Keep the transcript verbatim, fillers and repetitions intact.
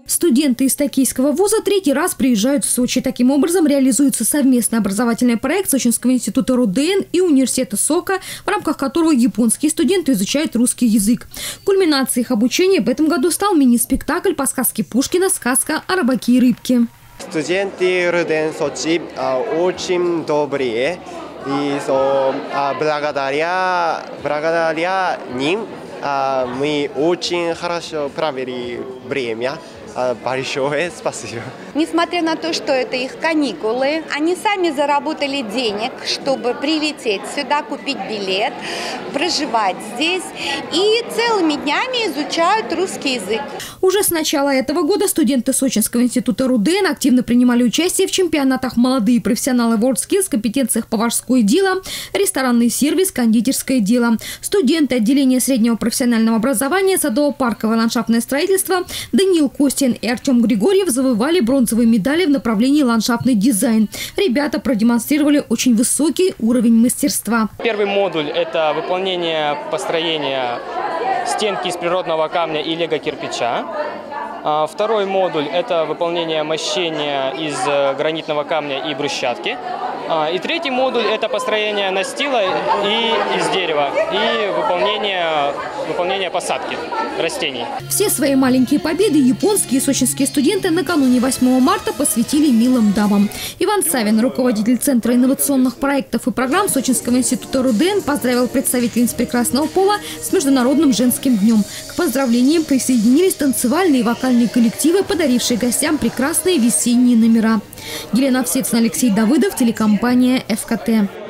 Студенты из Токийского вуза третий раз приезжают в Сочи. Таким образом, реализуется совместный образовательный проект Сочинского института РУДН и университета СОКа, в рамках которого японские студенты изучают русский язык. Кульминацией их обучения в этом году стал мини-спектакль по сказке Пушкина «Сказка о рыбаке и рыбке». Студенты РУДН Сочи очень добрые. И благодаря, благодаря ним мы очень хорошо провели время. Большое спасибо. Несмотря на то, что это их каникулы, они сами заработали денег, чтобы прилететь сюда, купить билет, проживать здесь и целыми днями изучают русский язык. Уже с начала этого года студенты Сочинского института РУДН активно принимали участие в чемпионатах «Молодые профессионалы WorldSkills», компетенциях «Поварское дело», «Ресторанный сервис», «Кондитерское дело». Студенты отделения среднего профессионального образования, садово-парковое ландшафтное строительство Даниил Костин и Артем Григорьев завоевали бронзовые медали в направлении ландшафтный дизайн. Ребята продемонстрировали очень высокий уровень мастерства. Первый модуль – это выполнение построения стенки из природного камня и лего-кирпича. Второй модуль – это выполнение мощения из гранитного камня и брусчатки. И третий модуль – это построение настила и из дерева и выполнение, выполнение посадки растений. Все свои маленькие победы японские и сочинские студенты накануне восьмого марта посвятили милым дамам. Иван Савин, руководитель Центра инновационных проектов и программ Сочинского института РУДН, поздравил представительниц прекрасного пола с Международным женским днем. К поздравлениям присоединились танцевальные и вокальные коллективы, подарившие гостям прекрасные весенние номера. Елена Овсецина, Алексей Давыдов, телекомпания ФКТ.